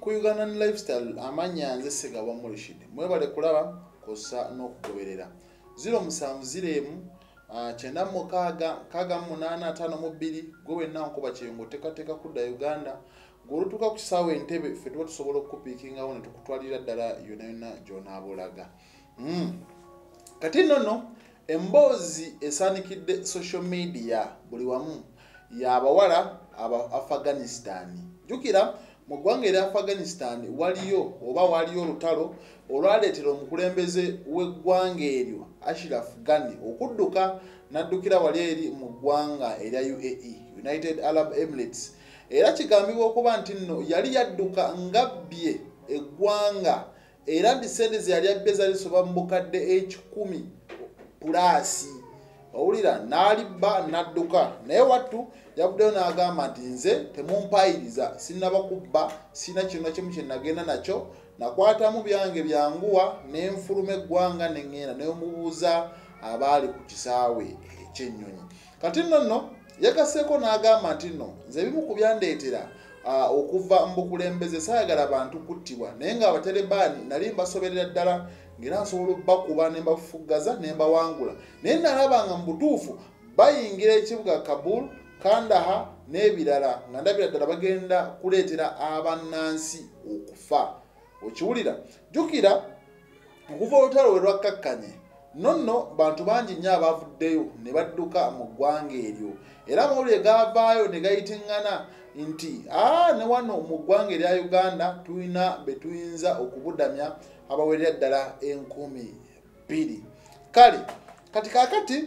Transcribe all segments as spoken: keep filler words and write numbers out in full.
ku Ugandan Lifestyle amanya nze Segaba Rashid mwebale kulaba kosa n'okugoberera zero musanvu zero emu kyenda mukaaga kaaga munana ataano mu bbiri gwe wenna nkuba kyengo tekateka kudda Uganda gulutuka ku kisaawe Entebbe ffe tuba tusobola okukupiikingawo ne tukutwalira ddala yonna yonna gy'onaabulaga. Mm. Kati nno emboozi esaanikidde social media buli wamu y'abawala aba Afghanistan. Jukira mu ggwanga erya Afghanistan waliyo oba waliyo olutalo olwaleetera omukulembeze w'eggwanga eryo Ashraf Ghani okudduka n'addukira wali eri mu ggwanga erya U A E, United Arab Emirates. Era kigambibwa okuba nti nno yali yadduka ngabbye eggwanga era ssente ze yali abbe zali soba mu bukadde ekikumi pulaasi. Owulira n'alibba n'adduka naye wattu yavuddeyo n'agamba nti nze temumpayiriza sinnaba kubba sina kintu kimu kye nagenda nakyo nakwatamu byange byanguwa n'enfuluma eggwanga ne ŋŋenda n'omubuuza abaali ku kisaawe ekyennyonyi. Kati nno nno yakaseeko n'agamba nti nno nze ebimu ku byandeetera uh, okuva mu bukulembeze saayagala bantu kuttibwa naye ng'abaterebaani nali mbasoberera ddala ngera nsobola obbakuba ne mbafuggaza ne mbawangula naye nalaba nga mu butuufu bayingira ekibuga Kabul, Kandahar n'ebirala nga ndabira ddala bagenda kuleetera abannansi okufa. Okiwulira jjukira okuva olutalo we lwakkakkanye nonno bantu bangi nnyo abavuddeyo ne badduka mu ggwanga eryo era amawulire gaavaayo ne gayitiŋŋana nti aa ne wano mu ggwanga erya Uganda tulina be tuyinza okubudamya abawerera ddala enkumi bbiri. Kale kati kaakati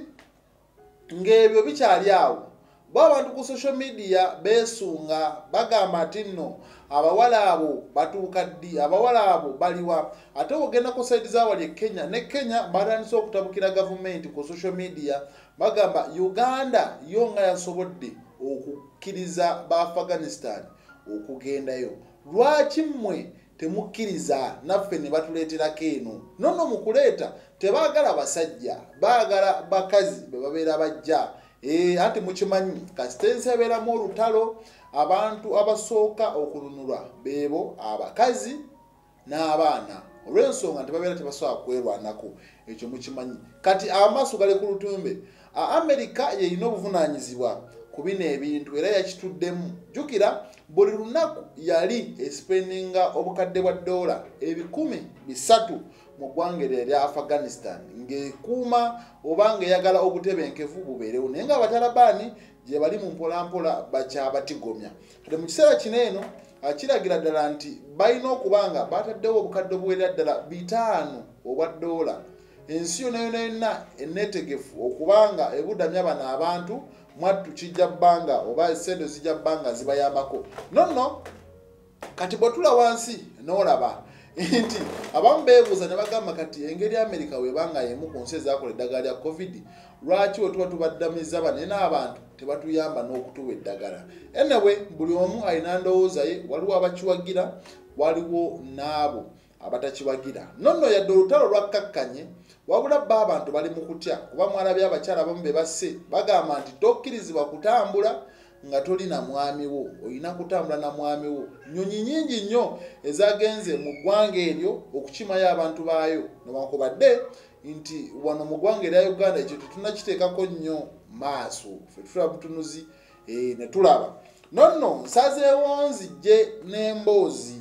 ng'ebyo bikyali awo bo abantu ku social media beesunga bagamba nti nno abawala abo batuuka ddi, abawala abo baliwa. Ate ogenda ku saidi zawali e Kenya ne Kenya batandise okutabukira gavumenti ku social media bagamba Uganda yo nga yasobodde okukkiriza ba Afghanistan okugendayo, lwaki mmwe temukkiriza naffe ne batuleeterako eno? Nonno mu kuleeta tebaagala basajja, baagala bakazi be babeera bajja. Eh, ati mukimanyi kasitensi abeeramu olutalo abantu abasooka okulunulwa beebo abakazi n'abaana olw'ensonga nti babeera tebasobola kwerwanako. Ekyo mukimanyi. Kati amaaso gali ku lutumbe. Amerika yeyina obuvunaanyizibwa ku bino ebintu era yakituddemu. Jjukira buli lunaku yali espendinga obukadde bwa dola ebikumi bisatu mu ggwanga erya Afghanistan ng'ekuuma oba ng'eyagala obutebenkevu bubeerewo naye nga abatalabaani gye bali mu mpolampola bakyabatigomya. Kati mu kiseera kino eno akiragira ddala nti balina okuba nga bataddewo obukadde obuwerera ddala bitaano obwa dola. Ensi yonna yonna yonna enneetegefu okubanga ebudamya bano abantu mwattu kijja bbanga oba essente zijja bbanga zibayambako. Nonno kati bw'otula wansi n'olaba nti abamu beebuuza ne bagamba kati engeri Amerika weebanga y'emu ku nsi ezaakola eddagala lya covid lwaki we tuba tubaddamiza bano n'abantu tebatuyamba n'okutuwa eddagala. Anyway buli omu alina ndowooza ye, waliwo abakiwagira waliwo n'abo abatakiwagira. Nonno yadde olutalo lwakkakkanye wabula bba abantu bali mu kutya kuba mwalabye abakyala abamu be basse bagamba nti tokkirizibwa kutambula nga tolina mwami wo, olina kutambula na mwami wo. Nnyonyi nnyingi nnyo ezagenze mu ggwanga eryo okukimayo abantu baayo newankubadde nti wano mu ggwanga erya Uganda ekyo tetunakiteekako nnyo maaso ffe tutula butunuzi e, ne tulaba. Nonno nsazeewo nzijje n'emboozi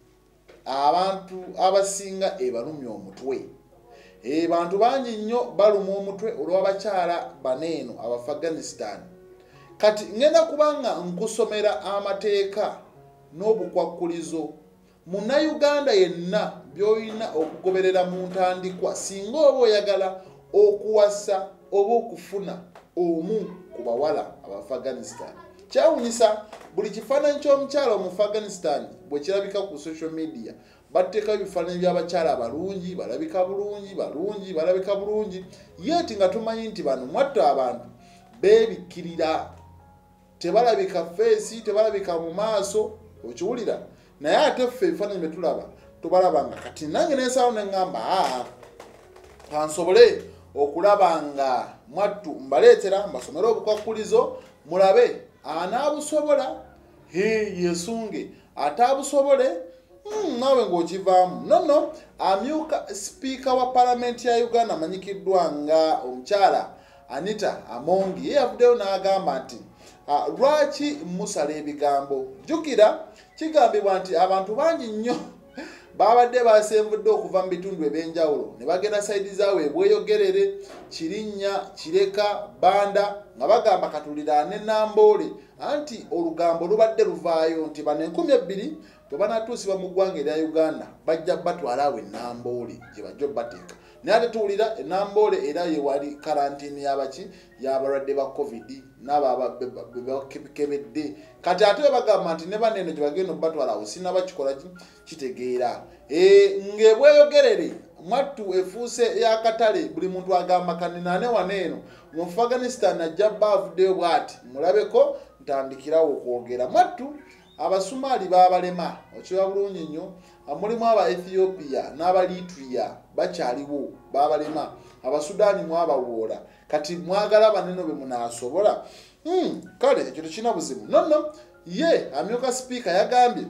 abantu abasinga ebalumya omutwe. E, bantu bangi nnyo baluma omutwe olw'abakyala baneeno Abafghanistan. Kati ngenda kubanga nkusomera amateeka n'obukwakkulizo munnayuganda yenna by'olina okugoberera mu ntandikwa singa oba oyagala okuwasa oba okufuna omu ku bawala Abafghanistan. Kyawunyisa buli kifaananyi ky'omukyala Omufghanistan bwe kirabika ku social media batteekayo ebifaananyi by'abakyala abalungi, balabika bulungi, balungi, balabika bulungi. Yeti nga tumanyi nti bano mwattu abantu beebikkirira, tebalabika feesi, tebalabika mu maaso. Okiwulira? Naye ate ffe ebifaananyi bye tulaba tubalabanga. Kati nange n'ensaawo ne ŋŋamba aa kansobole okulaba nga mwattu mbaleetera mbasomere obukwakkulizo mulabe anaabusobola he yesunge, ate abusobole hmm, nawe ng'okivaamu nonno amyuka sipiika wa palamenti ya Uganda amanyikiddwa nga omukyala Anita Amongi ye yavuddeyo n'agamba nti uh, lwaki musala ebigambo jjukira kigambibwa nti abantu bangi nnyo babadde basenvudde okuva mu bitundu ebyenjawulo ne bagenda sayidi zaabwe Bweyogerere Kirinnya Kireka Banda nga bagamba katulira ne Namboole anti olugambo lubadde luvaayo nti bano enkumi ebbiri bwe banatuusibwa mu ggwanga erya Uganda bajja batwala awo Namboole gye bajja bateeka naye ate tuwulira Namboole era ye wali karantini y'abaki y'abalwadde ba covid n'abo bakebedde kati ate bagamba nti ne banene gye bagenda batwala awo sinabakikola kitegeera e nge Bweyogerere mwattu efuuse y'akatale buli muntu agamba kaninane waneeno mu Afghanistan ajja bavuddeyo bw'ati mulabeko ntandikirawo okwogera mwattu abasumaali babalema okiwa bulungi nnyo mulimu aba Ethiopia n'aba Eritrea bakyaliwo babalema abasudaani mwabawoora kati mwagala banene be munaasobola hmm, kale ekyo tekirina buzibu nonno ye amyuka sipiika yagambye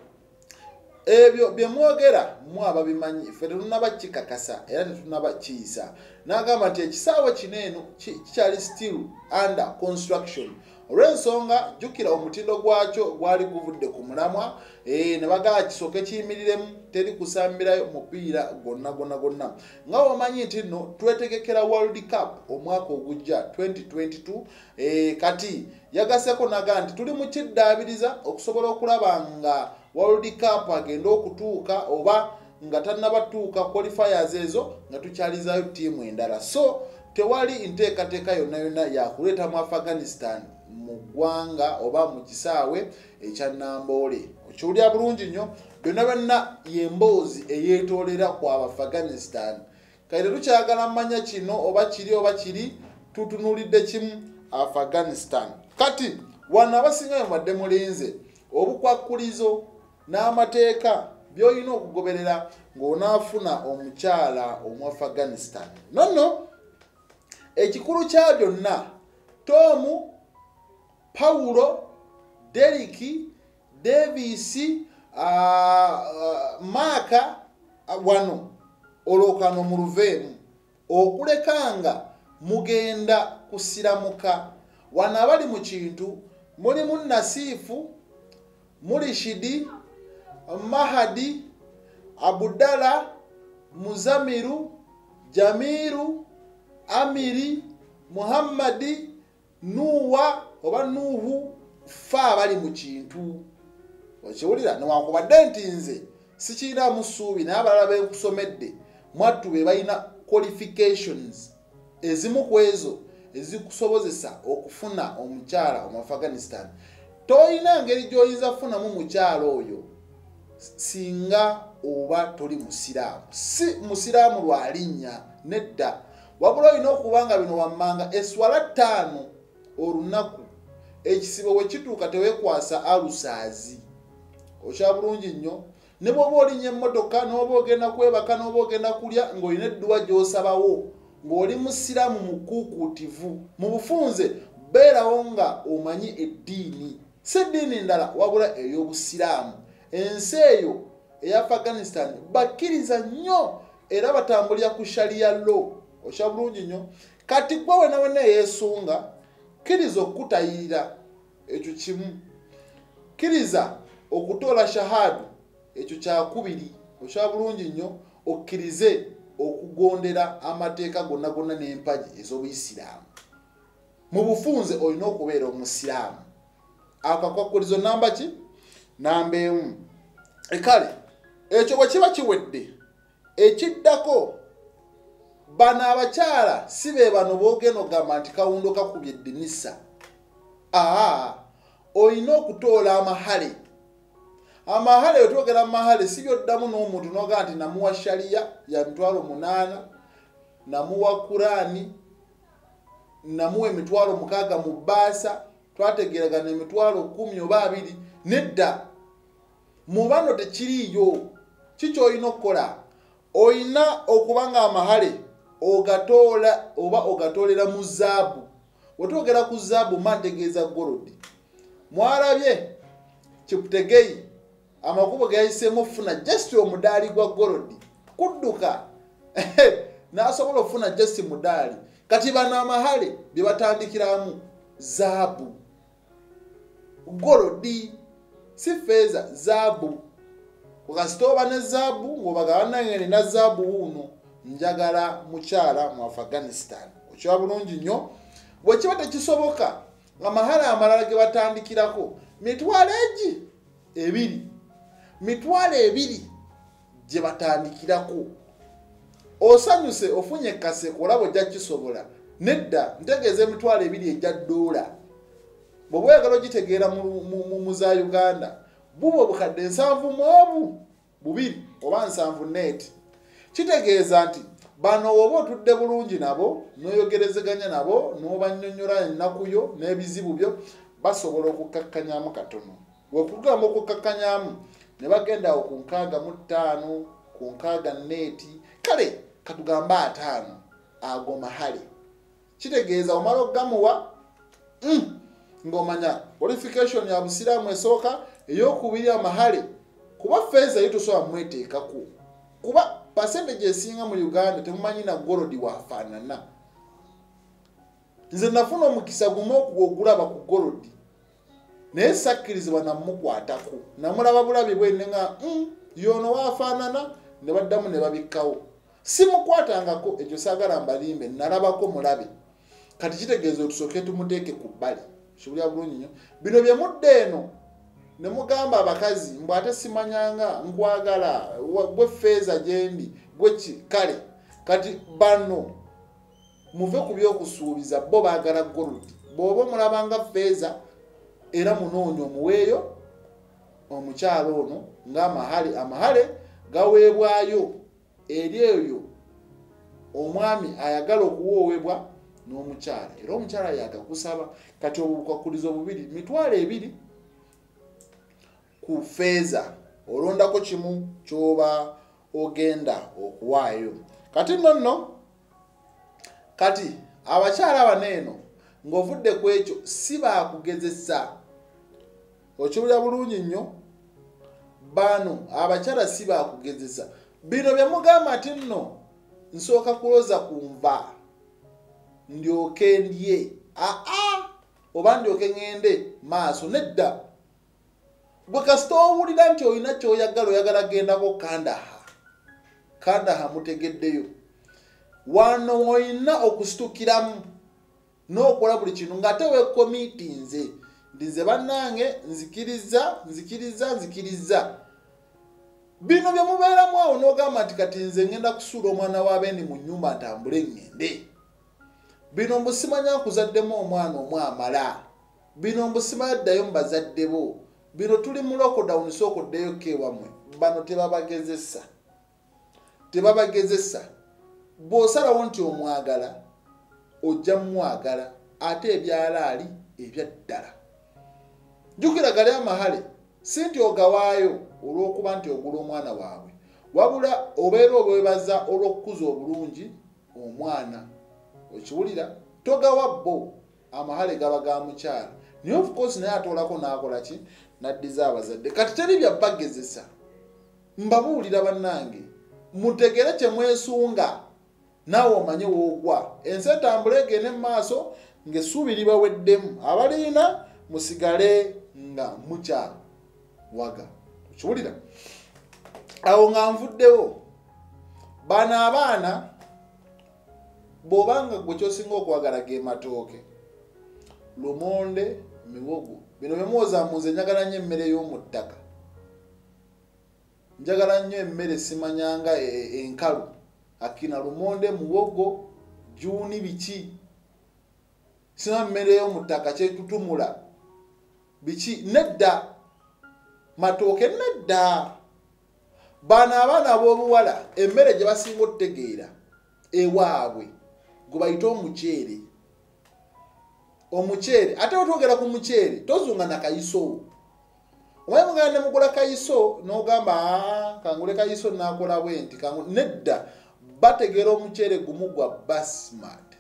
ebyo bye mwogera mwaba bimanyi ffe tetunnabakikakasa era tetunnabakiyisa n'agamba nti ekisaawe kino eno kikyali still under construction olw'ensonga jjukira omutindo gwakyo gwali guvudde ku mulamwa e, ne bagala kisooke kiyimiriremu teri kusambirayo mupiira gonna gonna gonna nga omanyi nti nno twetegekera World Cup omwaka ogujja twenty twenty-two e, kati yagaseko naga nti tuli mu kiddaabiriza okusobola okulaba nga World Cup agenda okutuuka oba nga tannabatuuka qualifiers ezo nga tukyalizayo ttiimu endala so tewali nteekateeka yonna yonna yakuleeta mu Afghanistan mu ggwanga oba mu kisaawe ekya Namboole okiwulira bulungi nnyo byonna byonna y'emboozi eyeetoolera ku Afghanistan kale tetukyagala mmanya kino oba kiri oba kiri tutunuulidde kimu Afghanistan kati wano abasingayo mubadde mulinze obukwakkulizo n'amateeka by'olina okugoberera ng'onaafuna omukyala omu Afghanistan nonno ekikulu kya byonna Tomu Paulo Deriki Davis uh, uh, Maka uh, wano olokano mu luveemu okulekanga mugenda kusiramuka wano abali mu kintu mulimu Nasifu Mulishidi Mahadi Abudala Muzamiru Jamiru Amiri Muhammadi Nuwa oba Nuhu fa bali mu kintu okiwulira newankubadde nti nze sikiina musuubi naye abalala benkusomedde mwattu be balina qualifications ezimu ku ezo ezikusobozesa okufuna omukyala omu Afghanistan toyina ngeri gy'oyinza kufunamu mukyala oyo singa oba toli musiraamu si musiraamu lwa linnya nedda wabula olina okuba nga bino wammanga eswala ttaano olunaku ekisibo we kituuka teweekwasa alusaazi okya bulungi nnyo ne bw'oba olinnya emmotoka n'oba ogenda kwebaka n'oba ogenda kulya ng'olina edduwa gy'osabawo ng'oli musiraamu mukuukuutivu mu bufunze beerawo nga omanyi eddiini si eddiini ndala wabula ey'obusiraamu ensi eyo eya Afghanistan bakkiriza nnyo era batambulira ku sharia law okya bulungi nnyo kati gwe wena wena eyeesunga kkiriza okutayirira ekyo kimu kkiriza okutoola shahadu ekyo kyakubiri okya bulungi nnyo okkirize okugondera amateeka gonna gonna n'empagi ez'obuyisiraamu mu bufunze olina okubeera omusiraamu akakwakkulizo namba ki namba emu ekale ekyo bwe kiba kiwedde ekiddako bano abakyala si be bano boogenda ogamba nti kawundo kakubye eddinisa aa olina okutoola amahale amahale wetwogera amahale si byoddamu n'omuntu noga nti namuwa shaliya ya mitwalo munaana namuwa kurani namuwa emitwalo mukaaga mu bbaasa twategeragana emitwalo kumi oba abiri nedda mu bano tekiriiyo kikyolina okukola olina okuba nga amahale ogatoola oba ogatoolera mu zaabu wetwogera ku zaabu mantegeeza golodi mwalabye Kiputegeyi amakubo gayisemo funa just omudali gwa gold kudduka nasobola ofuna just mudali kati bana amahale bye batandikiramu zaabu gold si feza zaabu ukasitoba ne zaabu ngobagana ngene na zaabu uno njagala mukyala mu Afghanistan okya bulungi nnyo bwe kiba tekisoboka amahale amalala ge batandikirako mitwalo egi ebiri mitwalo ebiri gye batandikirako osanyuse ofunye kase kolabo jja kisobola nedda ntegeeze emitwalo ebiri ejja dola bwe oyagala gitegeera mu za Uganda bubo bukadde nsanvu mwobu bubiri oba nsanvu net kitegeeza nti bano oba otudde bulungi nabo noyogerezeganya nabo n'obanyonnyola ennakuyo n'ebizibu byo basobola okukakkanyamu katono wekugamba okukakkanyamu ne bagenda ku nkaaga mu ttaano ku nkaaga neeti kale katugamba ataano ago mahale kitegeeza omala okugamuwa mm, ng'omanya qualification ya busiraamu esooka ey'okubiri amahale kuba feza yitusobola mweteekako kuba percentage esinga mu Uganda temumanyi na gold wafaanana nze nafuna omukisa gumu okugulaba ku gold naye sakkirizibwa namukwatako namulaba bulabi bwenne nga mm, yono wafaanana ne baddamu ne babikkawo simukwatangako ekyo saagala mbalimbe nalabako mulabe kati kitegeeza otusooke tumuteeke ku bbali kibulya bulungi nnyo bino bye mudde eno ne mugamba abakazi mbw ate simanyanga nkwagala gwe feeza gyendi gweki kale kati bano muve ku byokusuubiza bo baagala gold bw'oba omulabanga feeza era munoonya omuweeyo omukyalo ono ng'amahale amahale gaweebwayo eri eyo omwami ayagala okuwoowebwa n'omukyala era omukyala yagakusaba kati obukwakulizo bubiri mitwalo ebiri ku feeza olondako kimu kyoba ogenda okuwaayo kati nonno kati abakyala baneeno ng'ovudde ku ekyo si baakugezesa okibulya bulungi nnyo bano abakyala si baakugezesa bino bye mugamba ati nno nsooka kuloza ku nva ndyoke ndye aa oba ndyoke ngende maaso nedda gwe kasita owulira nti olina kyoyagala oyagala gendako kandaha kandaha mutegeddeyo wano olina okusitukiramu n'okola buli kintu ng'ate wekomiitinze ndize bannange nzikiriza nzikiriza nzikiriza bino bye mubeeramu awo n'ogamba nti kati nze ngenda kusuula omwana w'abeeni mu nnyumba ntambule ngende bino mbu simanya nkuzaddemu omwana omwamala bino mbu simanya ddayo mu bazadde bo bino tuli mu lockdown sooka oddeyo keewamwe bano tebabagezesa tebabagezesa bw'osalawo nti omwagala ojja mumwagala ate ebyalaali ebyaddala jjukira gali amahale si nti ogawaayo olw'okuba nti ogula omwana waabwe wabula obeera obwebaza olw'okukuza obulungi omwana okiwulira togawa bo amahale gaba ga mukyala naye of course naye atoolako n'akola ki n'addiza abazadde kati teri byabagezesa mbabuulira bannange mutegere kye mwesunga naawe omanye woogwa ensi etambula egende mu maaso ng'essuubi libaweddemu abaliina musigale nga mukyawaga okiwulira awo nga nvuddewo bano abaana bw'obanga gwe kyosinga okwagala ge matooke lumonde miwogo bino byemuwoza munze njagala nnyo emmere y'omu ttaka njagala nnyo emmere simanyanga enkalu akina lumonde muwogo juuni biki sina mmere y'omu ttaka kyetutumula biki nedda matooke nedda bano abaana ab'obuwala emmere gye basinga okutegeera ewaabwe gwe bayita omuceere omuceere ate otwogera ku muceere tozunga na kayiso omanyi mugenda ne mugula kayiso n'ogamba kangule kayiso naakola bwe nti nedda bategeera omuceere gumu gwa basmati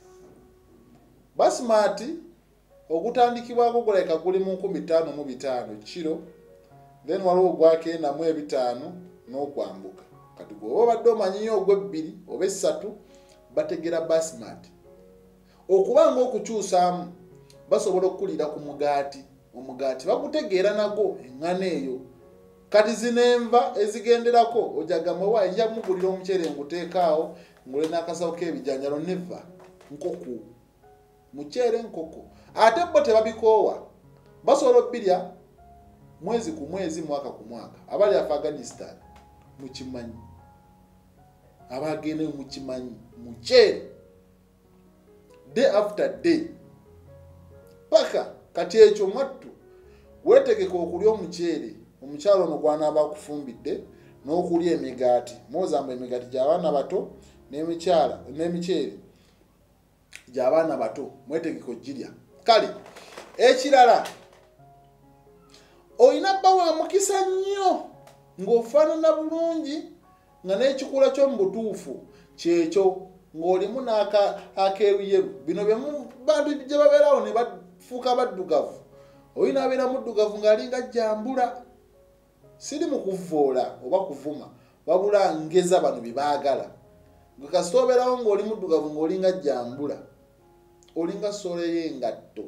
basmati ogutandikibwako gulabika guli mu nkumi ttaano mu bitaano kiro then waliwo gwakenda mu ebitaano n'okwambuka. Kati gwe obadde omanyiyo ogw'ebbiri oba essatu bategera basmati. Okubanga okukyusaamu basobola okukulira ku mugaati. Omugaati bagutegeera nago eŋŋano eyo. Kati zino enva ezigenderako ojagamba wa nja mugulira omuceere nguteekaawo ngule n'akasawo k'ebijanjalo neva nkoko. Muceere nkoko. Ate bo tebabikoowa. Basobola obbirya mwezi ku mwezi mwaka ku mwaka. Abali Afghanistan mukimanyi. Abagende mukimanyi. Muceere. Day after day. Paka kati ekyo mwattu weetegeka okulya omuceere. Omukyalo ono gw'anaaba akufumbidde n'okulya emigaati. Mozamba emigaati gy'abaana bato n'emikyala n'emiceere gy'abaana bato mwetegeka ogirya. Kale ekirala oyina bba wa mukisa nnyo ng'ofaanana bulungi nga n'ekikula ky'omu butuufu kyekyo ng'olimu n'akeeruyeru. Bino bye bantu gye babeerawo ne bafuuka baddugavu. Oyina abeera muddugavu ng'alinga jjambula. Siri mu kuvvoola oba kuvuma wabula ngeza bano bye baagala. Gwe kasita obeerawo ng'oli muddugavu ng'olinga jjambula. Olinga ssoola ey'engatto.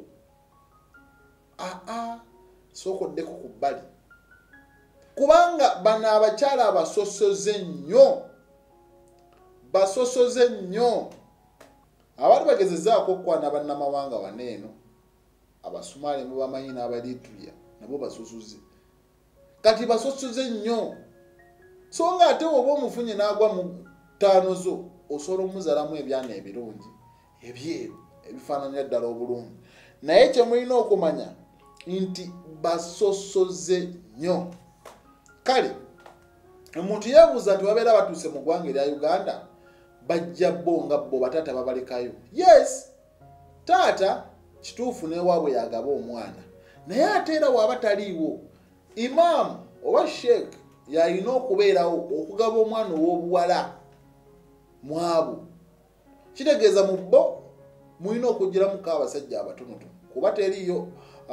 Aa sookoddeko ku bbali. Kubanga bano abakyala abasosoze nnyo. Basosoze nnyo. Abali bagezezzaako okukwana bannamawanga waneeno. Abasumaali mu bamanyi n'Abaliituya nabo basosoze. Kati basosoze nnyo. So nga ate oba omufunye n'agwa mu ttaano zo osobola omuzalamu ebyana ebirungi ebyeru ebifaananya ddala obulungi. Naye kye mulina okumanya nti basosoze nnyo. Kale omuntu yeebuuza nti babeera batuuse mu ggwanga erya Uganda bajja bo nga bo bataata babalekayo. Yes, taata kituufu n'ewaabwe yagaba omwana. Naye ate era waaba taliiwo imaamu oba sheek yalina okubeerawo okugaba omwana ow'obuwala mwabo. Kitegeeza mu bo mulina okugiramuko abasajja abatonotono kuba teriyo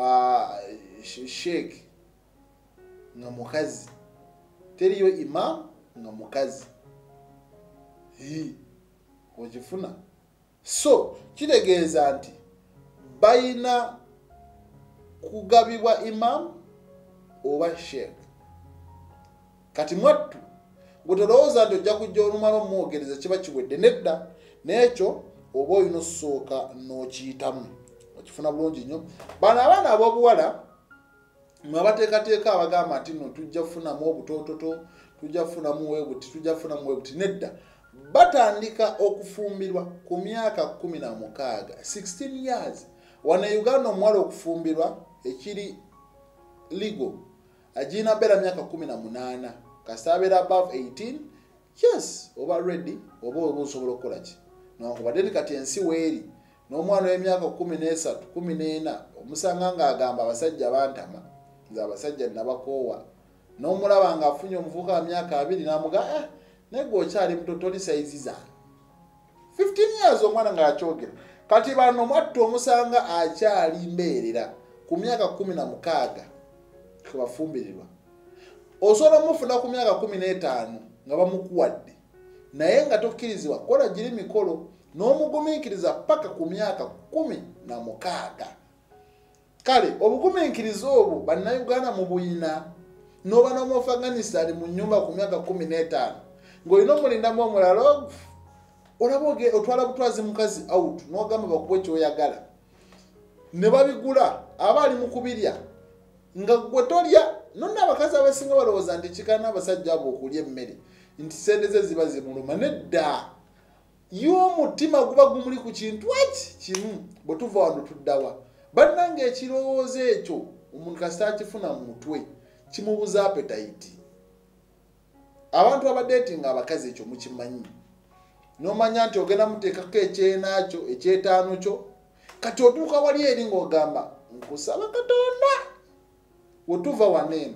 sheek nga mukazi, teriyo imaamu nga mukazi. Okifuna. So kitegeeza nti bayina kugabibwa imaamu oba sheek. Kati mwattu gwe tolowooza nti ojja kujja olumala omwogereza kiba kiwedde. Nedda n'ekyo oba olina osooka n'okiyitamu. Okifuna bulungi nnyo. Bano abaana ab'obuwala mwe bateekateeka abagamba nti nno tujja kufunamu obutoototo, tujja kufunamu weebuti, tujja kufunamu weebuti. Nedda batandika okufumbirwa ku myaka kumi na mukaaga sixteen years. Wano Uganda omuwala okufumbirwa ekiri legal agina beera myaka kumi na munaana. Kasita abeera above eighteen, yes, oba ready oba oba osobola okukola ki. Newankubadde nti kati ensi weeri n'omwana w'emyaka kumi n'esatu kumi n'ena omusanga ng'agamba abasajja bantama nze abasajja nabakoowa. N'omulaba ng'afunye omuvubuka wa myaka abiri n'amugamba eh, naye gwe okyali muto toli sayizi zange. fifteen years omwana ng'akyogera. Kati bano mwattu omusanga akyali mbeerera ku myaka kumi na mukaaga kwebafumbirirwa. Osobola omufuna ku myaka kumi n'etaano nga bamukuwadde naye nga tokkirizibwa kola giri mikolo n'omugumiikiriza paka ku myaka kumi na mukaaga. Kale obugumiikiriza obwo bannayuganda mu buyina n'oba n'Omuafghanistan mu nnyumba ku myaka kumi n'etaano ng'olina omulindamu omulala olaba otwala butwazi mukazi out n'ogamba bakuwe ky'oyagala ne babigula aba ali mu kubirya nga gwe tolya. Nonna abakazi abasinga balowooza nti kikana abasajja abo okulya emmere nti sente ze ziba zimuluma. Nedda y'omutima guba gumuli ku kintu eki kimu. Bwe tuva wano tuddawa bannange ekirowoozo ekyo omuntu kasita akifuna mu mutwe kimubuza appetite. Abantu abadeetinga abakazi ekyo mukimanyi. N'omanya nti ogenda muteekako ekyenakyo ekyetaano kyo kati otuuka wali eri ng'ogamba nkusaba Katonda wetuva waneeno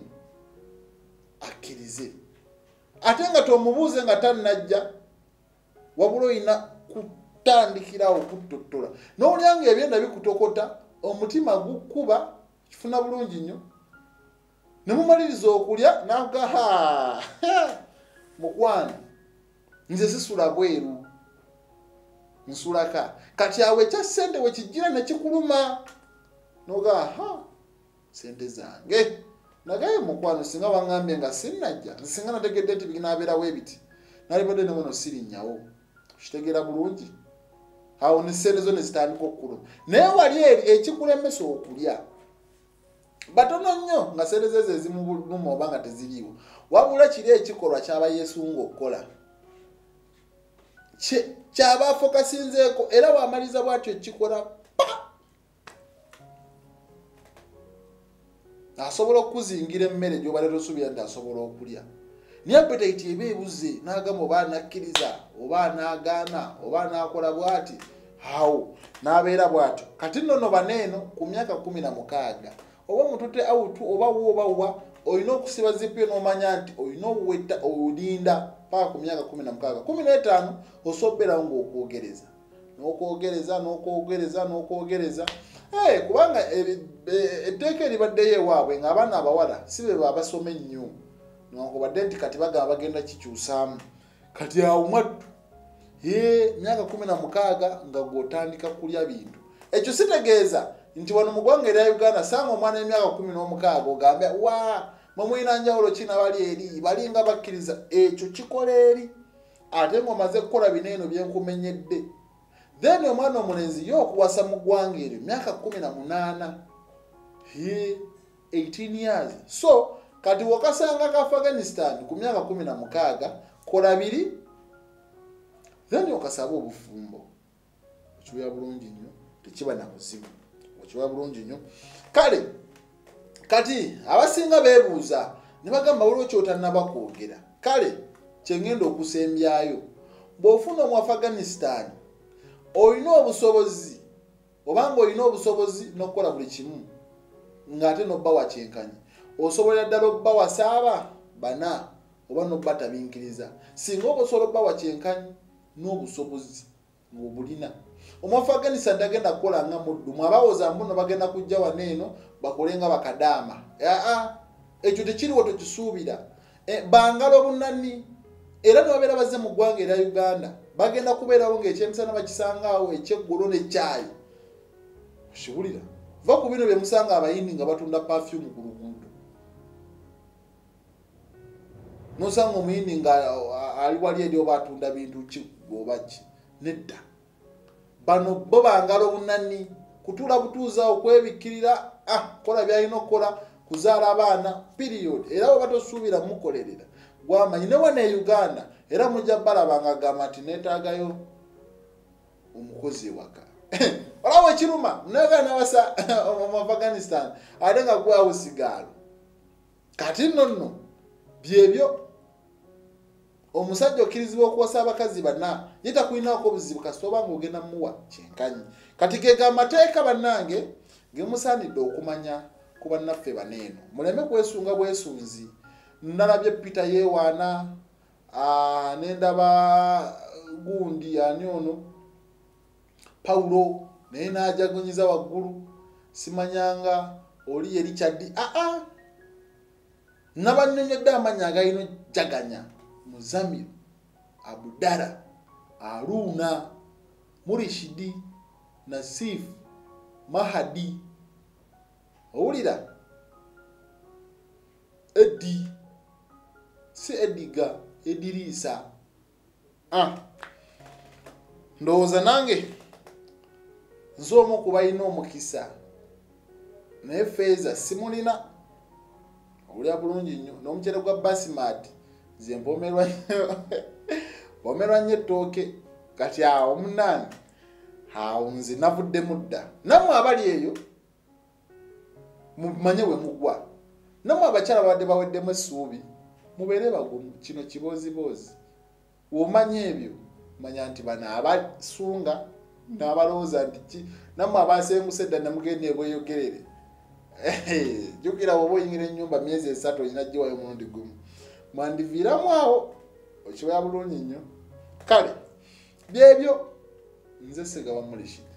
akkirize. Ate nga tomubuuze nga tannajja wabula olina kutandikirawo okutottola. N'olyanga ebyenda bikutokota omutima gukuba kifuna bulungi nnyo. ne mumaliriza okulya naga ha mukwano nze sisula bweru nsulaka kati awe kya sente we kijira ne kikuluma noga ha sente zange nagaye mukwano singa wangambye nga sinnajja singa nategedde ati binabeerawo ebiti nalibadde ne muno sirinnyawo kitegera bulungi awo ne sente zo ne zitandika okkuluma naye wali eri ekikulemesa okulya batono nnyo nga sente zezo ezimuluma oba nga teziriiwo wabula kiri ekikolwa kyaba yesunga okukola kyaba afokasinzeeko era wamaliza bwatyo ekikola asobola okuzingira emmere gy'obalera osuubira nti asobola okulya naye appetite eba ebuze n'agamba oba anakkiriza oba anaagaana oba anaakola bw'ati awo n'abeera bw'atyo kati nno no baneeno ku myaka kumi na mukaaga oba mutute awutu oba woba wa olina okusiba zipu n'omanya nti olina obuweta olinda paka ku myaka kumi na mukaaga kumi n'etaano osoberawo ng'okwogereza n'okwogereza n'okwogereza n'okwogereza Hey, kubanga etteeka eribaddeyo ewaabwe ng'abaana abawala si be babasoma ennyo newankubadde nti kati bagamba bagenda kikyusaamu kati awo mwattu ye myaka kumi na mukaaga nga gw'otandika kulya bintu ekyo sitegeeza nti wano mu ggwanga erya Uganda sanga omwana w'emyaka kumi n'omukaaga ogambe wa mwe mulina njawulo ki nabali eri balinga bakkiriza ekyo kikola eri ate ng'omaze kukola bineeno byenkumenyedde then omwana omulenzi yo okuwasa mu ggwanga eryo myaka kumi na munaana he eighteen years so kati wakasanga ka Afghanistan ku myaka kumi na mukaaga kola biri then okasaba obufumbo okiwa bulungi nnyo tekiba na kuzibu okiwa bulungi nnyo kale kati abasinga beebuuza ne bagamba waliwo kyotannaba kwogera kale kyengenda okusembyayo bw'ofuna mu Afghanistan olina obusobozi obanga olina obusobozi n'okukola buli kimu ng'ate n'obba wakyenkanyi osobola ddala obba wasaaba bana oba n'obba tabinkiriza singa oba osobola obba wakyenkanyi n'obusobozi ng'obulina Omuafghanistan tagenda kukola nga muddumu abawooza mbuno bagenda kujja wano eno bakole nga bakadaama aa ekyo tekiriwo tokisuubira bangalo bunnanni era nebabeera bazze mu ggwanga erya Uganda bagenda kubeerawo ng'ekyemisana bakisangaawo ekyeggulo n'ekyayi okiwulira va ku bino bye musanga abayindi nga batunda perfume ku luguudo nosanga omuyindi nga ali wali eri oba atunda bintu ki oba ki nedda bano bo bangalo bunnanni kutuula butuuza okwebikkirira ah kola byalina okukola kuzaala abaana period era bwe batosuubira mukolerera gwamanyi ne wana e Uganda era mujja balabanga gamba nti neetaagayo omukozi ewaka olawo ekiruma munayogana nawasa mu Afghanistan ate nga gwawo sigaalo kati nno nno byebyo omusajja okkirizibwa okuwasa abakazi bana ye takulinaako obuzibu kasita oba ng'ogenda muwa kyenkanyi kati ge gamateeka bannange gemusaanidde okumanya ku bannaffe baneeno muleme kwesunga bwesunzi nalabye Peter yeewaana nendaba gundi ani ono Paulo naye n'ajagunyiza waggulu simanyanga oli ye Richard aa nabanyonyedde amanya agalina jaganya Muzamil Abudara Aruna Murishidi Nasif Mahadi owulira Edi si Ediga Edirisa ah ndowooza nange nze omu ku balina omukisa naye Feeza simulina owulira bulungi nnyo n'omukyere gwa Basmati nze mpomerwa mpomerwa nnyo ettooke kati awo munaani awo nze navuddemu dda nammwe abali eyo mumanye we mugwa nammwe abakyala babadde baweddemu essuubi mubeere bagumu kino kiboozibozi womanya ebyo manya nti bano abasunga n'abalowooza nti ki nammwe abasenguse dda nemugenda ebweyogerere jjukira bw'oba oyingira ennyumba myezi esatu olina ggiwayo omulundi gumu mwandiviiramu awo okiwaya bulungi nnyo kale byebyo nze Ssekaba Mulishidi